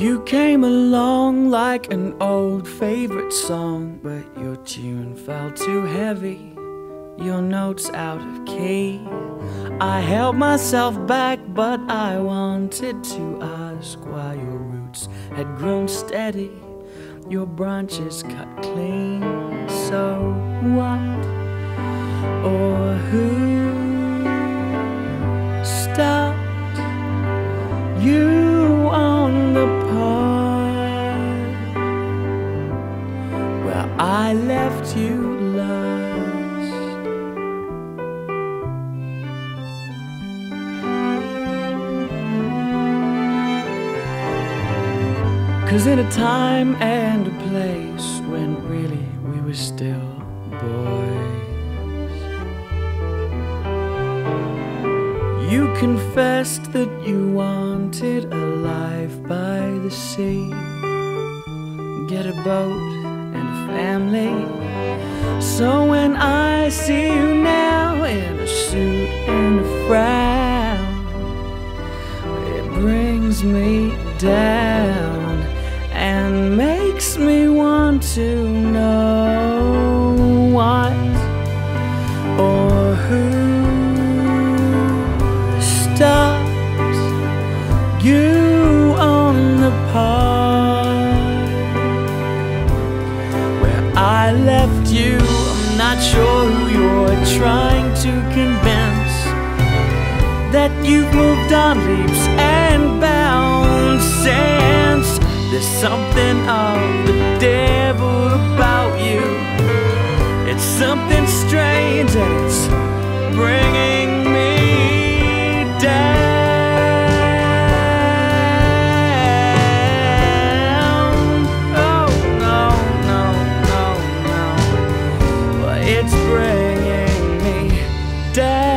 You came along like an old favorite song, but your tune felt too heavy, your notes out of key. I held myself back, but I wanted to ask why your roots had grown steady, your branches cut clean. So what or who stopped you on the path where I left you lost? 'Cause in a time and a place when really we were still boys, you confessed that you wanted a life by the sea, get a boat and a family. So when I see you now in a suit and a frown, it brings me down and makes me want to know what or who stopped you on the path where I left you. I'm not sure who you're trying to convince that you've moved on leaps and bounds since. There's something of the devil about you. It's something strange and it's bringing me down. Oh no, no, no, no. It's bringing me down.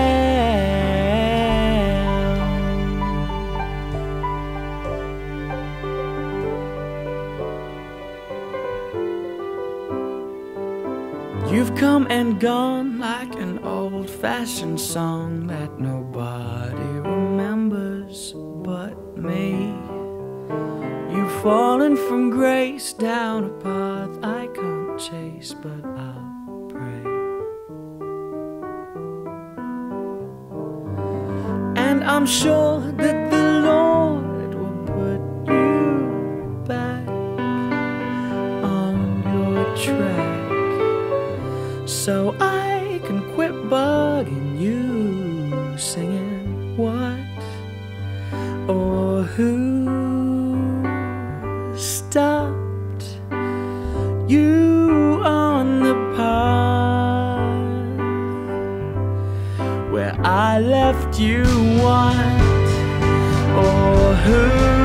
You've come and gone like an old-fashioned song that nobody remembers but me. You've fallen from grace down a path I can't chase, but I'll pray. And I'm sure that the Lord will put you back on your track, so I can quit bugging you, singing what or who stopped you on the path where I left you. What or who